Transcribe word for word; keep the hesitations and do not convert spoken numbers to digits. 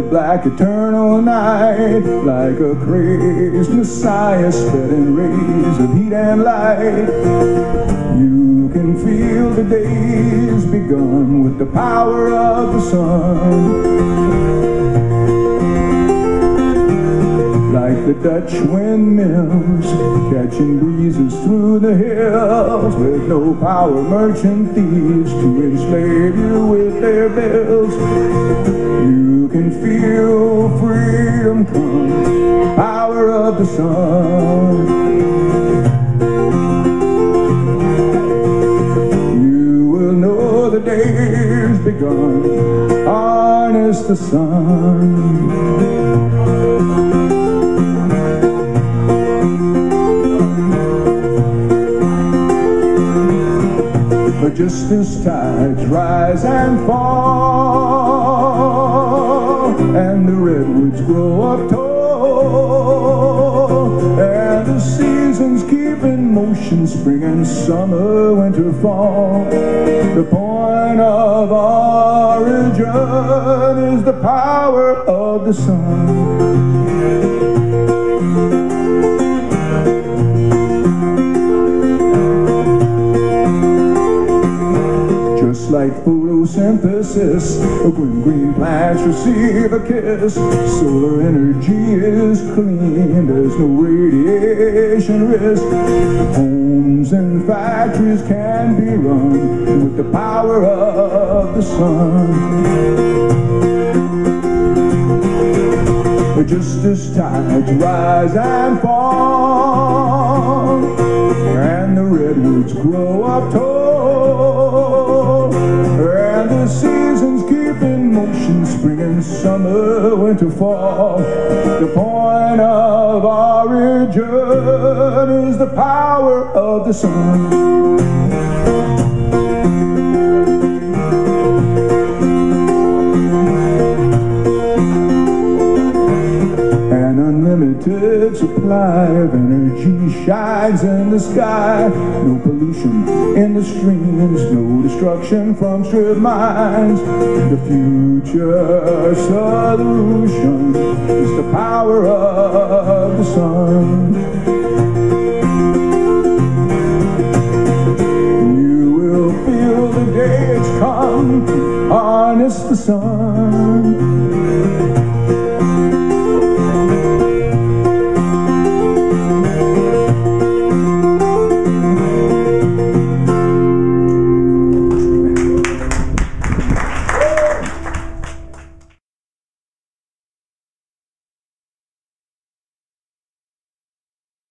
black eternal night, like a crazed messiah spreading rays of heat and light. You can feel the days begun with the power of the sun. Like the Dutch windmills, catching breezes through the hills, with no power merchant thieves to enslave you with their bills. You can feel freedom come, power of the sun. You will know the day's begun, harness the sun. But just as tides rise and fall, and the redwoods grow up tall, and the seasons keep in motion, spring and summer, winter, fall, the point of origin is the power of the sun. Just like photosynthesis, when green plants receive a kiss, solar energy is clean, there's no radiation risk. Homes and factories can be run with the power of the sun. But just as tides rise and fall, and the redwoods grow up tall, and the seasons keep in motion, spring and summer, winter, fall, the point of origin is the power of the sun. An unlimited supply of energy shines in the sky. No pollution in the streams, no destruction from strip mines. The future solution is the power of the sun.